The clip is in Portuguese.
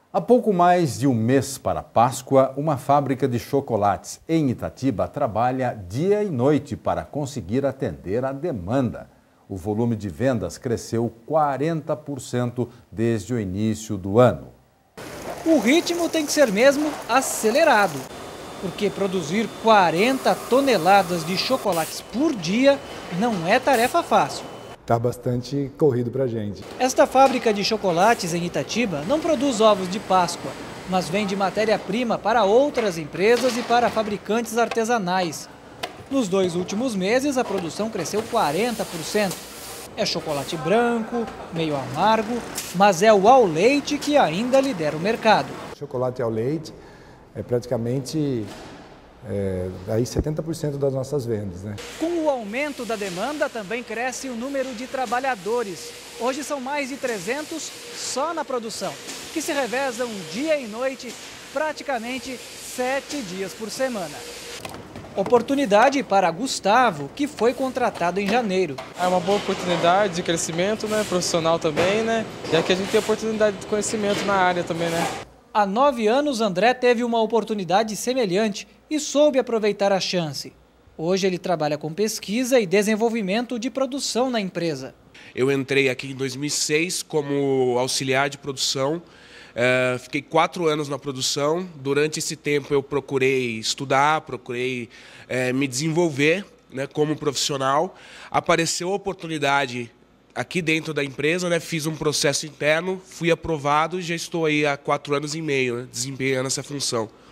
Há pouco mais de um mês para a Páscoa, uma fábrica de chocolates em Itatiba trabalha dia e noite para conseguir atender a demanda. O volume de vendas cresceu 40% desde o início do ano. O ritmo tem que ser mesmo acelerado, porque produzir 40 toneladas de chocolates por dia não é tarefa fácil. Está bastante corrido para a gente. Esta fábrica de chocolates em Itatiba não produz ovos de Páscoa, mas vende matéria-prima para outras empresas e para fabricantes artesanais. Nos 2 últimos meses, a produção cresceu 40%. É chocolate branco, meio amargo, mas é o ao leite que ainda lidera o mercado. Chocolate ao leite é praticamente aí 70% das nossas vendas, né? Com o aumento da demanda, também cresce o número de trabalhadores. Hoje são mais de 300 só na produção, que se revezam dia e noite, praticamente 7 dias por semana. Oportunidade para Gustavo, que foi contratado em janeiro. É uma boa oportunidade de crescimento, né, profissional também, né? E aqui a gente tem oportunidade de conhecimento na área também, né? Há 9 anos, André teve uma oportunidade semelhante e soube aproveitar a chance. Hoje ele trabalha com pesquisa e desenvolvimento de produção na empresa. Eu entrei aqui em 2006 como auxiliar de produção. Fiquei 4 anos na produção. Durante esse tempo eu procurei estudar, procurei me desenvolver, né, como profissional. Apareceu a oportunidade aqui dentro da empresa, né, fiz um processo interno, fui aprovado e já estou aí há 4 anos e meio, né, desempenhando essa função.